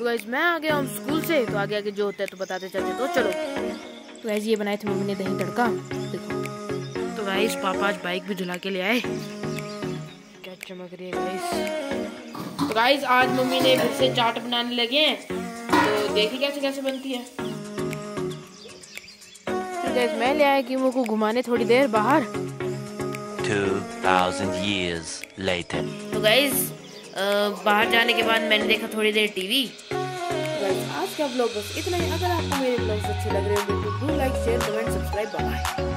Guys मैं आ गया हूँ स्कूल से, तो आगे आगे जो होता है तो बताते चलते, तो चलो। तो गाइस ये बनाए थे मम्मी ने दही तड़का, देखो। तो गाइस पापा आज बाइक भी धुला के ले आए, क्या चमक रही है गाइस। तो गाइस आज मम्मी ने फिर से चाट बनाने लगे हैं, तो देखिए कैसे कैसे बनती है। तो गाइस मैं ले आया कीमो को घुमाने थोड़ी देर बाहर। 2000 years later. तो गाइस बाहर जाने के बाद मैंने देखा थोड़ी देर टीवी। गाइस आज का व्लॉग बस इतना ही। अगर आपको मेरे व्लॉग्स अच्छे लग रहे हो तो do like share comment subscribe. Bye.